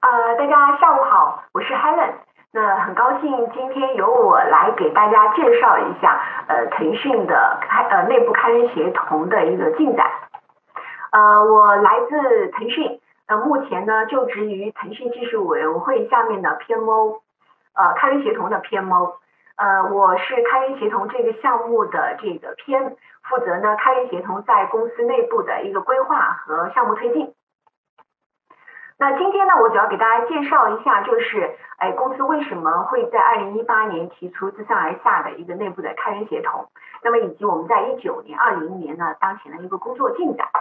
大家下午好，我是 Hellen。那很高兴今天由我来给大家介绍一下腾讯的内部开源协同的一个进展。我来自腾讯，目前呢就职于腾讯技术委员会下面的 PMO，开源协同的 PMO。我是开源协同这个项目的这个 PM，负责呢开源协同在公司内部的一个规划和项目推进。那今天呢，我主要给大家介绍一下，就是公司为什么会在2018年提出自上而下的一个内部的开源协同，那么以及我们在19年、20年呢当前的一个工作进展。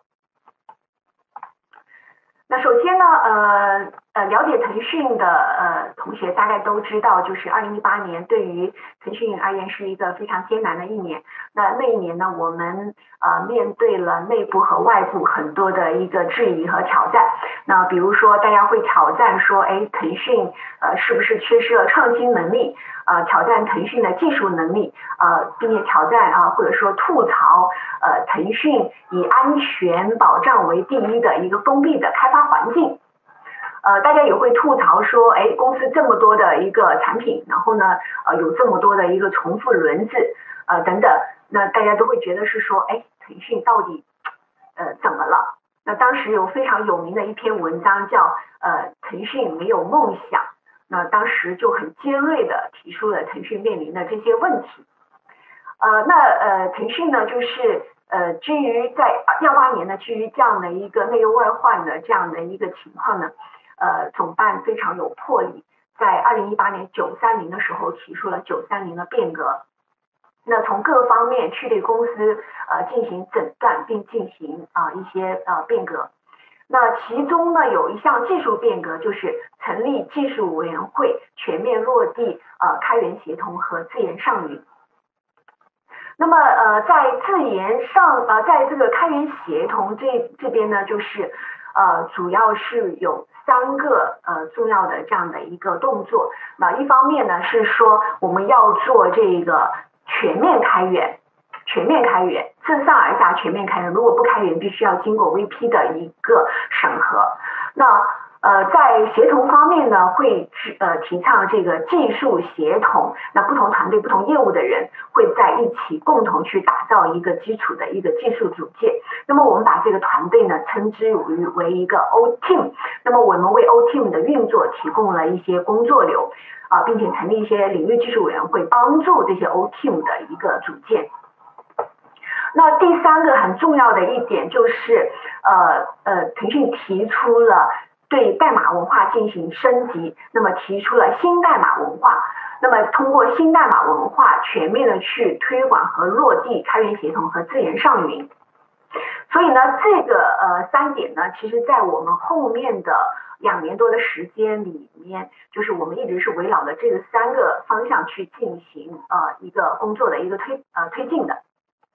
那首先呢，了解腾讯的同学大概都知道，就是2018年对于腾讯而言是一个非常艰难的一年。那一年呢，我们面对了内部和外部很多的一个质疑和挑战。那比如说，大家会挑战说，腾讯是不是缺失了创新能力？挑战腾讯的技术能力，并且挑战或者说吐槽腾讯以安全保障为第一的一个封闭的开发环境。大家也会吐槽说，公司这么多的一个产品，然后呢，有这么多的一个重复轮子，等等，那大家都会觉得是说，腾讯到底怎么了？那当时有非常有名的一篇文章叫腾讯没有梦想。那当时就很尖锐的提出了腾讯面临的这些问题。腾讯呢，就是基于在18年呢，基于这样的一个内忧外患的这样的一个情况呢，总办非常有魄力，在2018年930的时候提出了930的变革。那从各方面去对公司进行诊断，并进行一些变革。那其中呢，有一项技术变革，就是成立技术委员会，全面落地开源协同和自研上云。那么在自研上在这个开源协同这边呢，就是主要是有3个重要的这样的一个动作。那一方面呢是说我们要做这个全面开源，自上而下全面开源，如果不开源，必须要经过 VP 的一个审核。那在协同方面呢，会提倡这个技术协同，那不同团队、不同业务的人会在一起共同去打造一个基础的一个技术组件。那么我们把这个团队呢称之为一个 O Team。那么我们为 O Team 的运作提供了一些工作流并且成立一些领域技术委员会，帮助这些 O Team 的一个组建。那第3个很重要的一点就是腾讯提出了对代码文化进行升级，那么提出了新代码文化，那么通过新代码文化全面的去推广和落地开源协同和自研上云。所以呢，这个3点呢，其实在我们后面的2年多的时间里面，就是我们一直是围绕着这个3个方向去进行一个工作的一个推进的。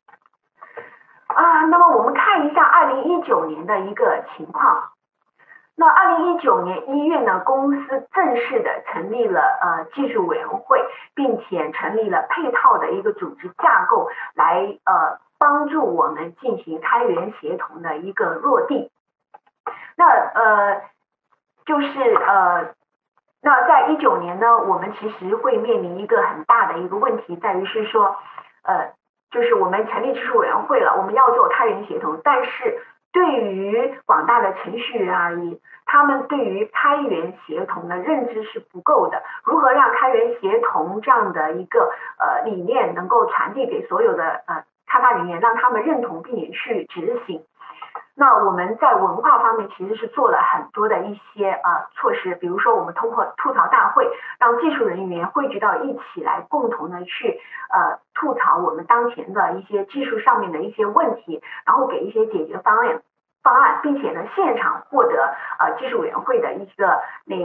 那么我们看一下2019年的一个情况。那2019年1月呢，公司正式的成立了技术委员会，并且成立了配套的一个组织架构，来帮助我们进行开源协同的一个落地。那那在19年呢，我们其实会面临一个很大的一个问题，在于是说就是我们成立技术委员会了，我们要做开源协同，但是对于广大的程序员而言，他们对于开源协同的认知是不够的。如何让开源协同这样的一个理念能够传递给所有的开发人员，让他们认同并且去执行？那我们在文化方面其实是做了很多的一些措施，比如说我们通过吐槽大会，让技术人员汇聚到一起来，共同的去吐槽我们当前的一些技术上面的一些问题，然后给一些解决方案，并且呢现场获得技术委员会的一个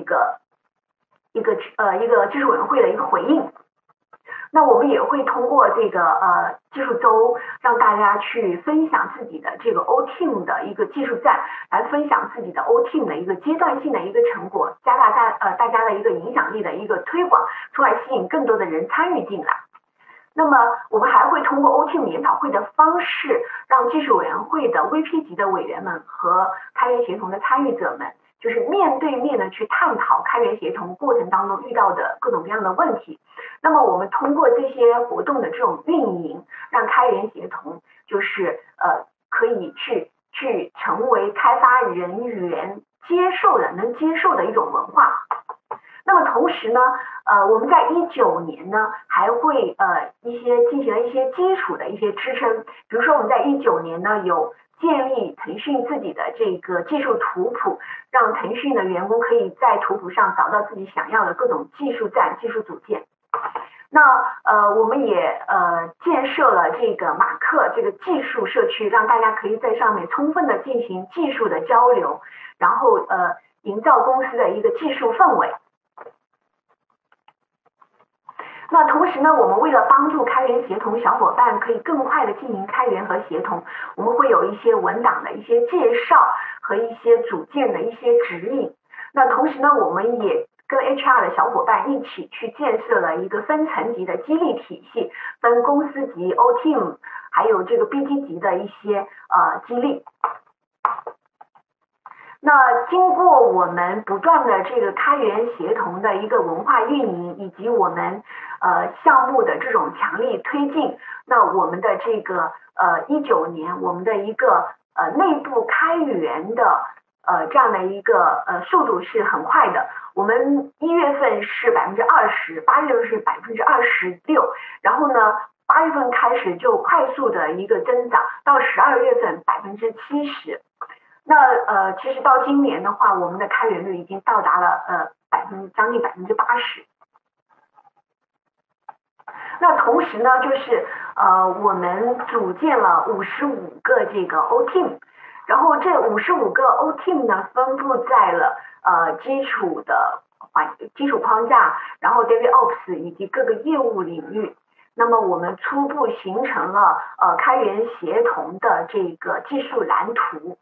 技术委员会的一个回应。那我们也会通过这个技术周，让大家去分享自己的这个 O Team 的一个技术站，来分享自己的 O Team 的一个阶段性的一个成果，加大大家的一个影响力的一个推广，出来吸引更多的人参与进来。那么我们还会通过 O Team 研讨会的方式，让技术委员会的 VP 级的委员们和开源协同的参与者们， 就是面对面的去探讨开源协同过程当中遇到的各种各样的问题。那么我们通过这些活动的这种运营，让开源协同就是可以去成为开发人员能接受的一种文化。那么同时呢，我们在19年呢还会进行了一些基础的一些支撑，比如说我们在19年呢有建立腾讯自己的这个技术图谱，让腾讯的员工可以在图谱上找到自己想要的各种技术站、技术组件。那我们也建设了这个马克这个技术社区，让大家可以在上面充分的进行技术的交流，然后营造公司的一个技术氛围。那同时呢，我们为了帮助开源协同小伙伴可以更快的进行开源和协同，我们会有一些文档的一些介绍和一些组件的一些指引。那同时呢，我们也跟 HR 的小伙伴一起去建设了一个分层级的激励体系，分公司级、O-Team 还有这个 BT 级的一些激励。那经过我们不断的这个开源协同的一个文化运营，以及我们项目的这种强力推进，那我们的这个19年我们的一个内部开源的这样的一个速度是很快的。我们1月份是20%，8月份是26%，然后呢8月份开始就快速的一个增长，到12月份70%。那其实到今年的话，我们的开源率已经到达了将近80%。那同时呢，就是我们组建了55个这个 O-Team， 然后这55个 O-Team 呢分布在了基础框架，然后 DevOps 以及各个业务领域。那么我们初步形成了开源协同的这个技术蓝图。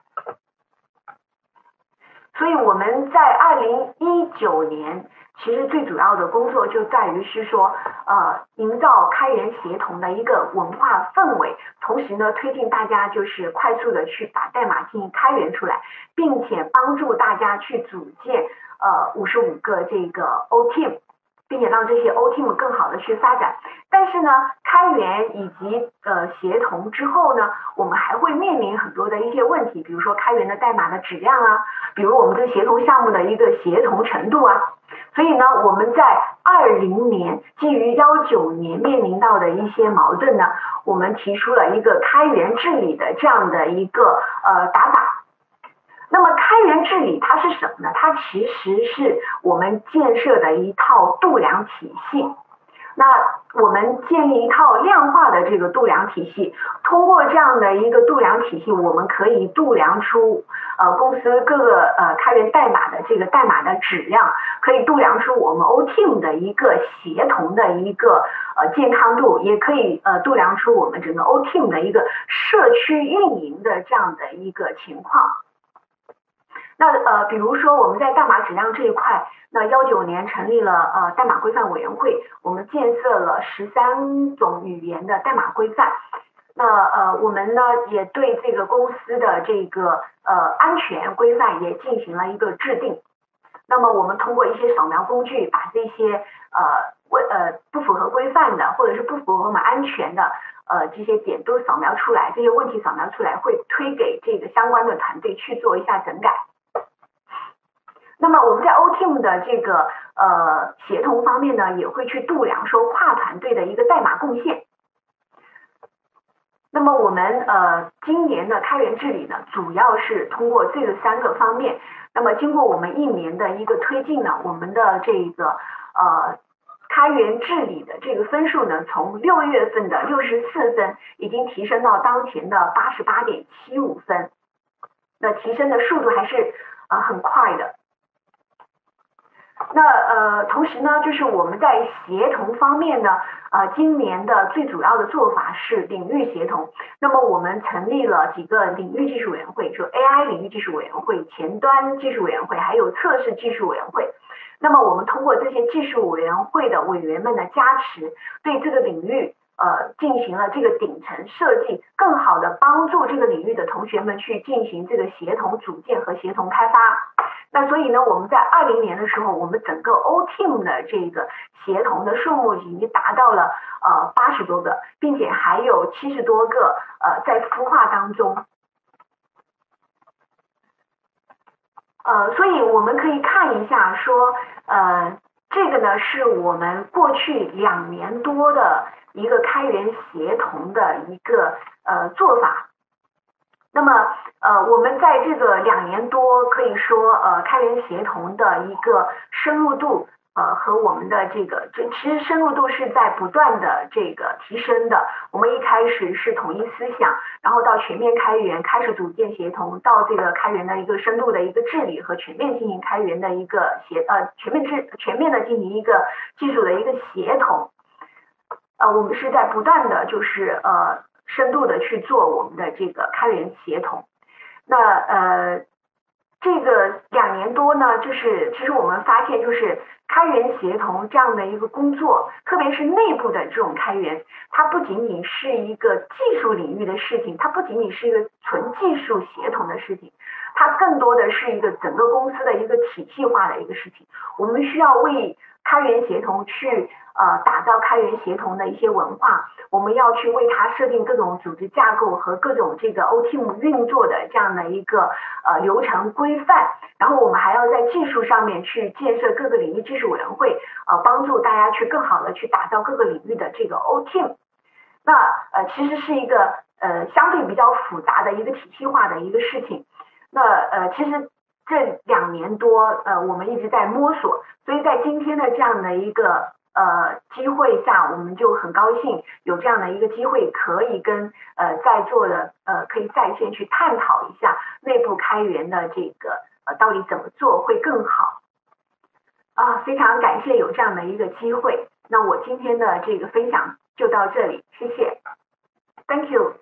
所以我们在2019年，其实最主要的工作就在于是说，营造开源协同的一个文化氛围，同时呢，推进大家就是快速的去把代码进行开源出来，并且帮助大家去组建55个这个 O-Team， 并且让这些 O-Team 更好的去发展。但是呢，开源以及协同之后呢，我们还会面临很多的一些问题，比如说开源的代码的质量啊，比如我们这协同项目的一个协同程度啊。所以呢，我们在20年基于19年面临到的一些矛盾呢，我们提出了一个开源治理的这样的一个打法。那么开源治理它是什么呢？它其实是我们建设的一套度量体系。那我们建立一套量化的这个度量体系，通过这样的一个度量体系，我们可以度量出公司各个开源代码的这个代码的质量，可以度量出我们 O-Team 的一个协同的一个健康度，也可以度量出我们整个 O-Team 的一个社区运营的这样的一个情况。那比如说我们在代码质量这一块，那19年成立了代码规范委员会，我们建设了13种语言的代码规范。那我们呢也对这个公司的这个安全规范也进行了一个制定。那么我们通过一些扫描工具，把这些不符合规范的或者是不符合我们安全的这些点都扫描出来，这些问题扫描出来会推给这个相关的团队去做一下整改。那么我们在 O-Team 的这个协同方面呢，也会去度量说跨团队的一个代码贡献。那么我们今年的开源治理呢，主要是通过这个3个方面。那么经过我们1年的一个推进呢，我们的这个开源治理的这个分数呢，从6月份的64分已经提升到当前的88.75分，那提升的速度还是很快的。那同时呢，就是我们在协同方面呢，今年的最主要的做法是领域协同。那么我们成立了几个领域技术委员会，就 AI 领域技术委员会、前端技术委员会，还有测试技术委员会。那么我们通过这些技术委员会的委员们的加持，对这个领域进行了这个顶层设计，更好的帮助这个领域的同学们去进行这个协同组建和协同开发。那所以呢，我们在20年的时候，我们整个 O Team 的这个协同的数目已经达到了80多个，并且还有70多个在孵化当中。所以我们可以看一下说，这个呢是我们过去2年多的一个开源协同的一个做法。那么我们在这个2年多，可以说开源协同的一个深入度和我们的这个其实深入度是在不断的这个提升的。我们一开始是统一思想，然后到全面开源，开始组建协同，到这个开源的一个深度的一个治理和全面进行开源的一个全面的进行一个技术的一个协同。我们是在不断的就是深度的去做我们的这个开源协同。那这个2年多呢，就是其实我们发现，就是开源协同这样的一个工作，特别是内部的这种开源，它不仅仅是一个技术领域的事情，它不仅仅是一个纯技术协同的事情，它更多的是一个整个公司的一个体系化的一个事情。我们需要为开源协同去打造开源协同的一些文化，我们要去为它设定各种组织架构和各种这个 O Team 运作的这样的一个流程规范，然后我们还要在技术上面去建设各个领域技术委员会，帮助大家去更好的去打造各个领域的这个 O Team。那其实是一个相对比较复杂的一个体系化的一个事情。那其实这2年多我们一直在摸索，所以在今天的这样的一个机会下，我们就很高兴有这样的一个机会，可以跟在座的可以在线去探讨一下内部开源的这个到底怎么做会更好。非常感谢有这样的一个机会。那我今天的这个分享就到这里，谢谢 ，Thank you。